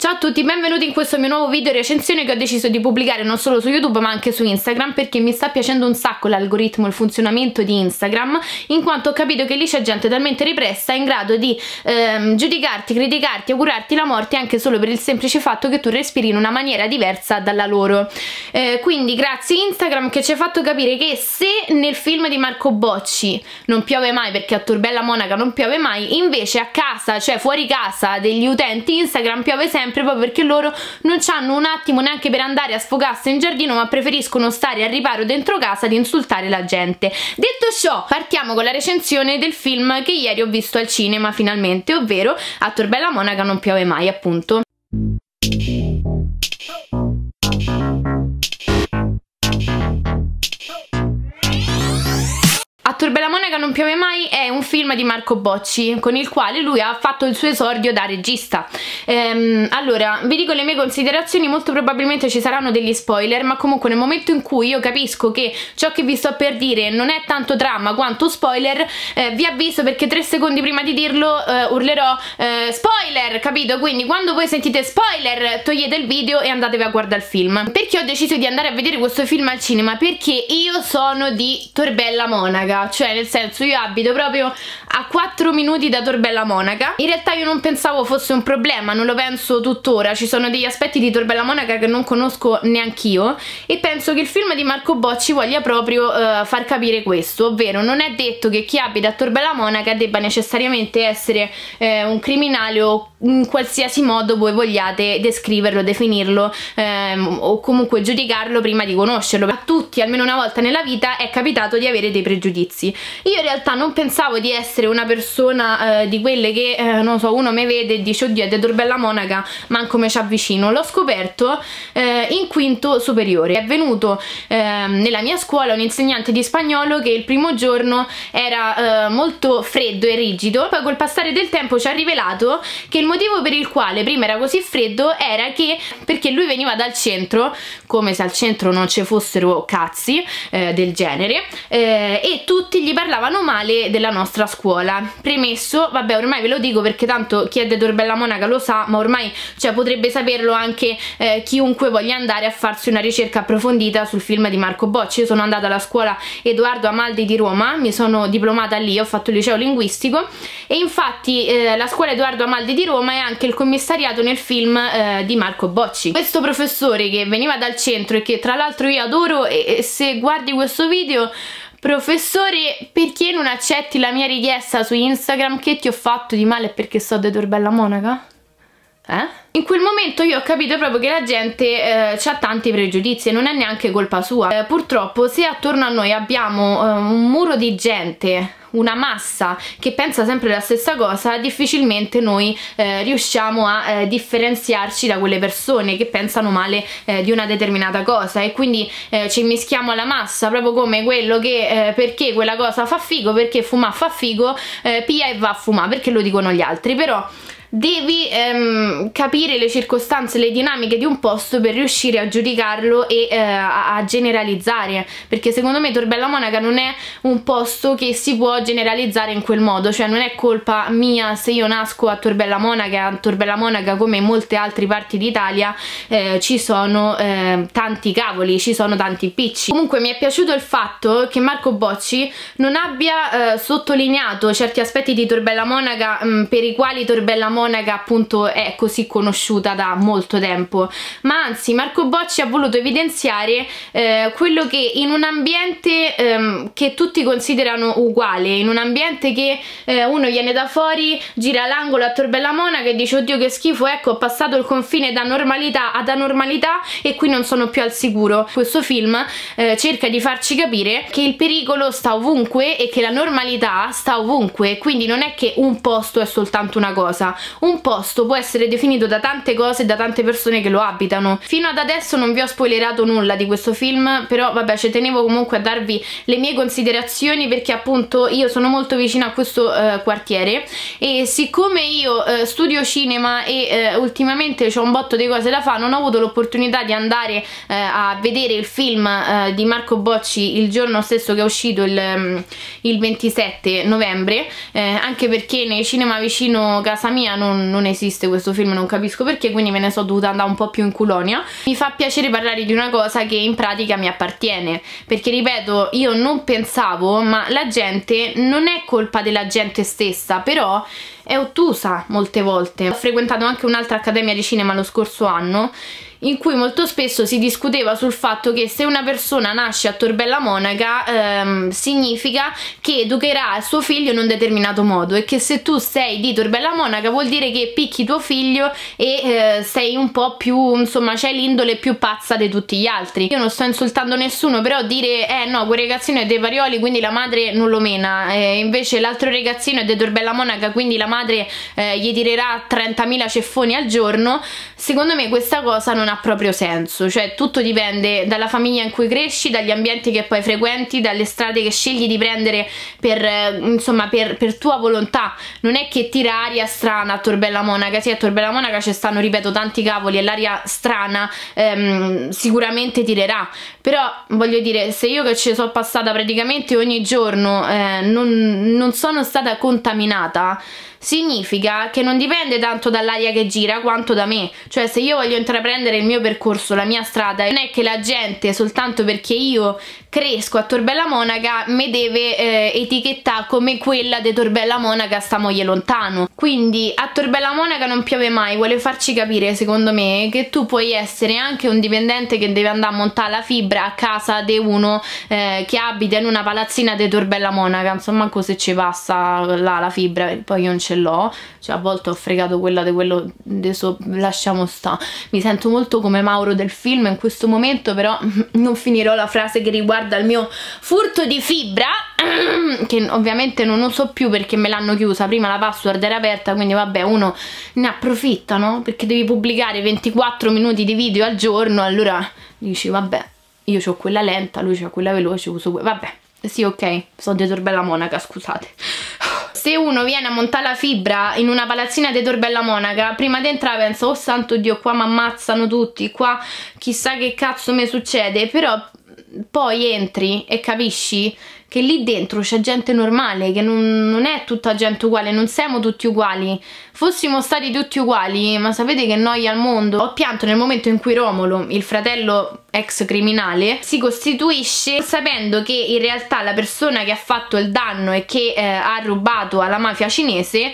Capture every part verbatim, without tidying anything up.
Ciao a tutti, benvenuti in questo mio nuovo video recensione che ho deciso di pubblicare non solo su YouTube ma anche su Instagram, perché mi sta piacendo un sacco l'algoritmo e il funzionamento di Instagram, in quanto ho capito che lì c'è gente talmente repressa in grado di ehm, giudicarti, criticarti, augurarti la morte anche solo per il semplice fatto che tu respiri in una maniera diversa dalla loro. Eh, quindi grazie Instagram che ci ha fatto capire che se nel film di Marco Bocci non piove mai, perché a Tor Bella Monaca non piove mai, invece a casa, cioè fuori casa degli utenti Instagram piove sempre, proprio perché loro non hanno un attimo neanche per andare a sfogarsi in giardino, ma preferiscono stare al riparo dentro casa di insultare la gente. Detto ciò, partiamo con la recensione del film che ieri ho visto al cinema finalmente, ovvero A Tor Bella Monaca non piove mai, appunto. A Tor Bella Monaca non piove mai è un film di Marco Bocci con il quale lui ha fatto il suo esordio da regista. Ehm, allora, vi dico le mie considerazioni, molto probabilmente ci saranno degli spoiler, ma comunque nel momento in cui io capisco che ciò che vi sto per dire non è tanto trama quanto spoiler, eh, vi avviso, perché tre secondi prima di dirlo eh, urlerò eh, spoiler, capito? Quindi quando voi sentite spoiler togliete il video e andatevi a guardare il film. Perché ho deciso di andare a vedere questo film al cinema? Perché io sono di Tor Bella Monaca, cioè nel senso io abito proprio a quattro minuti da Tor Bella Monaca. In realtà io non pensavo fosse un problema, non lo penso tuttora, ci sono degli aspetti di Tor Bella Monaca che non conosco neanch'io e penso che il film di Marco Bocci voglia proprio uh, far capire questo, ovvero non è detto che chi abita a Tor Bella Monaca debba necessariamente essere eh, un criminale o in qualsiasi modo voi vogliate descriverlo, definirlo ehm, o comunque giudicarlo prima di conoscerlo. A tutti almeno una volta nella vita è capitato di avere dei pregiudizi. Io in realtà non pensavo di essere una persona eh, di quelle che eh, non so, uno mi vede e dice oddio è di Tor Bella Monaca, manco me ci avvicino. L'ho scoperto eh, in quinto superiore. È venuto eh, nella mia scuola un insegnante di spagnolo che il primo giorno era eh, molto freddo e rigido, poi col passare del tempo ci ha rivelato che il motivo per il quale prima era così freddo era che perché lui veniva dal centro, come se al centro non ci fossero cazzi eh, del genere, eh, e tutti gli parlavano male della nostra scuola. Premesso, vabbè, ormai ve lo dico perché tanto chi è di Tor Bella Monaca lo sa, ma ormai cioè, potrebbe saperlo anche eh, chiunque voglia andare a farsi una ricerca approfondita sul film di Marco Bocci. Io sono andata alla scuola Edoardo Amaldi di Roma, mi sono diplomata lì, ho fatto il liceo linguistico e infatti eh, la scuola Edoardo Amaldi di Roma è anche il commissariato nel film eh, di Marco Bocci. Questo professore che veniva dal centro e che tra l'altro io adoro, e, e se guardi questo video, professore, perché non accetti la mia richiesta su Instagram? Che ti ho fatto di male perché so di Tor Bella Monaca? Eh? In quel momento io ho capito proprio che la gente eh, ha tanti pregiudizi e non è neanche colpa sua. Eh, purtroppo se attorno a noi abbiamo eh, un muro di gente, una massa che pensa sempre la stessa cosa, difficilmente noi eh, riusciamo a eh, differenziarci da quelle persone che pensano male eh, di una determinata cosa, e quindi eh, ci mischiamo alla massa, proprio come quello che eh, perché quella cosa fa figo, perché fumare fa figo, eh, pia e va a fumare, perché lo dicono gli altri. Però devi ehm, capire le circostanze, le dinamiche di un posto per riuscire a giudicarlo e eh, a, a generalizzare, perché secondo me Tor Bella Monaca non è un posto che si può generalizzare in quel modo, cioè non è colpa mia se io nasco a Tor Bella Monaca. A Tor Bella Monaca, come in molte altre parti d'Italia, eh, ci sono eh, tanti cavoli, ci sono tanti picci. Comunque mi è piaciuto il fatto che Marco Bocci non abbia eh, sottolineato certi aspetti di Tor Bella Monaca mh, per i quali Tor Bella Monaca appunto è così conosciuta da molto tempo, ma anzi Marco Bocci ha voluto evidenziare eh, quello che in un ambiente ehm, che tutti considerano uguale, in un ambiente che eh, uno viene da fuori, gira l'angolo a Tor Bella Monaca e dice oddio che schifo, ecco ho passato il confine da normalità ad anormalità e qui non sono più al sicuro. Questo film eh, cerca di farci capire che il pericolo sta ovunque e che la normalità sta ovunque, quindi non è che un posto è soltanto una cosa. Un posto può essere definito da tante cose e da tante persone che lo abitano. Fino ad adesso non vi ho spoilerato nulla di questo film, però vabbè, ci tenevo comunque a darvi le mie considerazioni perché appunto io sono molto vicina a questo eh, quartiere e siccome io eh, studio cinema e eh, ultimamente ho un botto di cose da fare, non ho avuto l'opportunità di andare eh, a vedere il film eh, di Marco Bocci il giorno stesso che è uscito, il, il ventisette novembre, eh, anche perché nei cinema vicino casa mia non, non esiste questo film, non capisco perché, quindi me ne sono dovuta andare un po' più in culonia. Mi fa piacere parlare di una cosa che in pratica mi appartiene, perché ripeto, io non pensavo, ma la gente non è colpa della gente stessa, però è ottusa molte volte. Ho frequentato anche un'altra accademia di cinema lo scorso anno, in cui molto spesso si discuteva sul fatto che se una persona nasce a Tor Bella Monaca ehm, significa che educherà il suo figlio in un determinato modo, e che se tu sei di Tor Bella Monaca vuol dire che picchi tuo figlio e eh, sei un po' più, insomma, c'hai l'indole più pazza di tutti gli altri. Io non sto insultando nessuno, però dire eh no, quel ragazzino è dei Parioli quindi la madre non lo mena, e invece l'altro ragazzino è di Tor Bella Monaca quindi la madre eh, gli tirerà trentamila ceffoni al giorno, secondo me questa cosa non ha proprio senso. Cioè tutto dipende dalla famiglia in cui cresci, dagli ambienti che poi frequenti, dalle strade che scegli di prendere per, eh, insomma, per, per tua volontà. Non è che tira aria strana a Tor Bella Monaca. Sì, a Tor Bella Monaca ci stanno, ripeto, tanti cavoli e l'aria strana ehm, sicuramente tirerà, però voglio dire, se io che ci sono passata praticamente ogni giorno eh, non, non sono stata contaminata, significa che non dipende tanto dall'aria che gira quanto da me. Cioè se io voglio intraprendere il mio percorso, la mia strada, non è che la gente soltanto perché io cresco a Tor Bella Monaca mi deve eh, etichettare come quella di Tor Bella Monaca sta moglie lontano. Quindi a Tor Bella Monaca non piove mai, vuole farci capire secondo me che tu puoi essere anche un dipendente che deve andare a montare la fibra a casa di uno eh, che abita in una palazzina di Tor Bella Monaca, insomma se ci passa là la fibra, poi io non ce l'ho, cioè a volte ho fregato quella di quello adesso lasciamo sta. Mi sento molto come Mauro del film in questo momento, però non finirò la frase che riguarda il mio furto di fibra, che ovviamente non uso più perché me l'hanno chiusa, prima la password era aperta, quindi vabbè, uno ne approfitta, no? Perché devi pubblicare ventiquattro minuti di video al giorno, allora dici vabbè, io ho quella lenta, lui c'ha quella veloce, uso quella, vabbè, sì, ok, sono di Tor Bella Monaca, scusate. Se uno viene a montare la fibra in una palazzina di Tor Bella Monaca, prima di entrare pensa oh santo Dio, qua mi ammazzano tutti, qua chissà che cazzo mi succede, però poi entri e capisci che lì dentro c'è gente normale, che non, non è tutta gente uguale, non siamo tutti uguali. Fossimo stati tutti uguali, ma sapete che noia al mondo. Ho pianto nel momento in cui Romolo, il fratello ex criminale, si costituisce sapendo che in realtà la persona che ha fatto il danno e che eh, ha rubato alla mafia cinese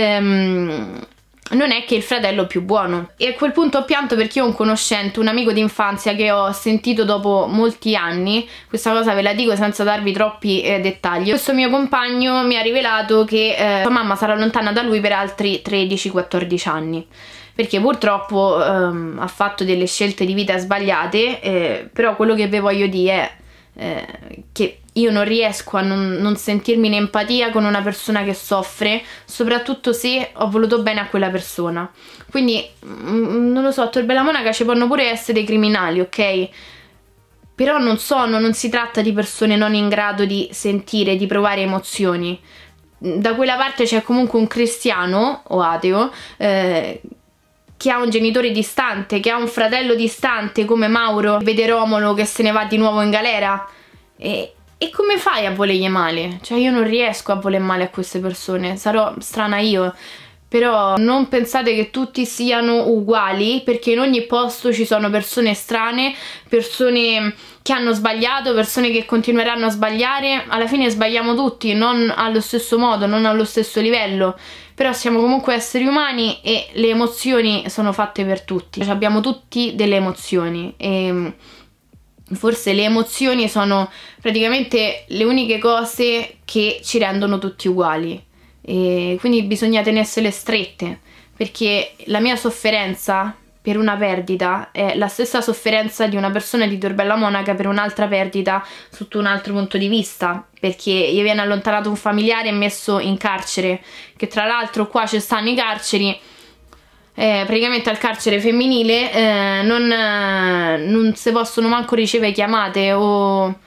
ehm, non è che il fratello più buono. E a quel punto ho pianto perché io ho un conoscente, un amico d'infanzia che ho sentito dopo molti anni, questa cosa ve la dico senza darvi troppi eh, dettagli. Questo mio compagno mi ha rivelato che eh, sua mamma sarà lontana da lui per altri tredici quattordici anni, perché purtroppo ehm, ha fatto delle scelte di vita sbagliate, eh, però quello che vi voglio dire è eh, che io non riesco a non, non sentirmi in empatia con una persona che soffre, soprattutto se ho voluto bene a quella persona. Quindi, mm, non lo so, a Tor Bella Monaca ci possono pure essere dei criminali, ok? Però non sono, non si tratta di persone non in grado di sentire, di provare emozioni. Da quella parte c'è comunque un cristiano o ateo eh, che ha un genitore distante, che ha un fratello distante come Mauro, vede Romolo che se ne va di nuovo in galera, e, e come fai a volergli male? Cioè io non riesco a voler male a queste persone, sarò strana io, però non pensate che tutti siano uguali, perché in ogni posto ci sono persone strane, persone che hanno sbagliato, persone che continueranno a sbagliare, alla fine sbagliamo tutti, non allo stesso modo, non allo stesso livello, però siamo comunque esseri umani e le emozioni sono fatte per tutti, cioè, abbiamo tutti delle emozioni e forse le emozioni sono praticamente le uniche cose che ci rendono tutti uguali, e quindi bisogna tenersele strette, perché la mia sofferenza per una perdita è la stessa sofferenza di una persona di Tor Bella Monaca per un'altra perdita sotto un altro punto di vista, perché gli viene allontanato un familiare e messo in carcere, che tra l'altro qua ci stanno i carceri, eh, praticamente al carcere femminile eh, non, eh, non si possono manco ricevere chiamate o,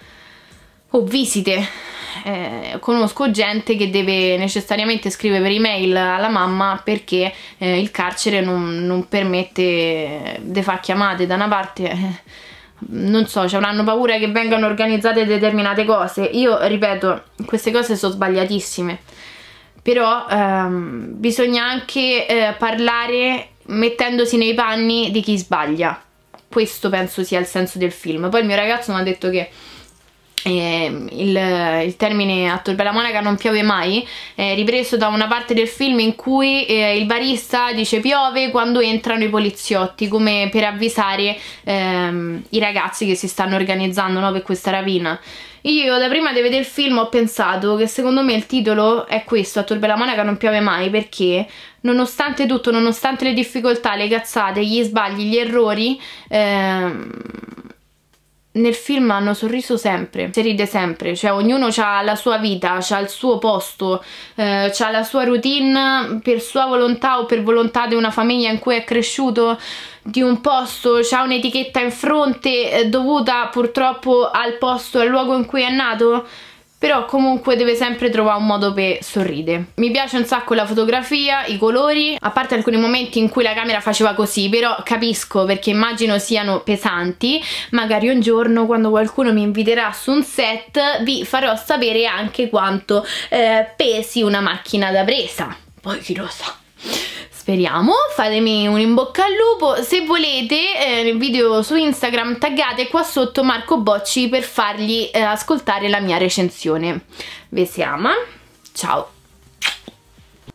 o visite. Eh, conosco gente che deve necessariamente scrivere per email alla mamma perché eh, il carcere non, non permette di fare chiamate. Da una parte eh, non so, ci avranno paura che vengano organizzate determinate cose. Io ripeto, queste cose sono sbagliatissime, però ehm, bisogna anche eh, parlare mettendosi nei panni di chi sbaglia. Questo penso sia il senso del film. Poi il mio ragazzo mi ha detto che eh, il, il termine "a torbe la monaca non piove mai" è ripreso da una parte del film in cui eh, il barista dice piove quando entrano i poliziotti, come per avvisare ehm, i ragazzi che si stanno organizzando, no, per questa rapina. Io da prima di vedere il film ho pensato che secondo me il titolo è questo, "a torbe la monaca non piove mai", perché nonostante tutto, nonostante le difficoltà, le cazzate, gli sbagli, gli errori, ehm, nel film hanno sorriso sempre, si ride sempre, cioè ognuno ha la sua vita, ha il suo posto, eh, ha la sua routine per sua volontà o per volontà di una famiglia in cui è cresciuto, di un posto, c'ha un'etichetta in fronte eh, dovuta purtroppo al posto, al luogo in cui è nato, però comunque deve sempre trovare un modo per sorridere. Mi piace un sacco la fotografia, i colori, a parte alcuni momenti in cui la camera faceva così, però capisco, perché immagino siano pesanti. Magari un giorno, quando qualcuno mi inviterà su un set, vi farò sapere anche quanto eh, pesi una macchina da presa, poi chi lo sa. Speriamo. Fatemi un in bocca al lupo. Se volete eh, nel video su Instagram taggate qua sotto Marco Bocci per fargli eh, ascoltare la mia recensione. Vi si ama. Ciao.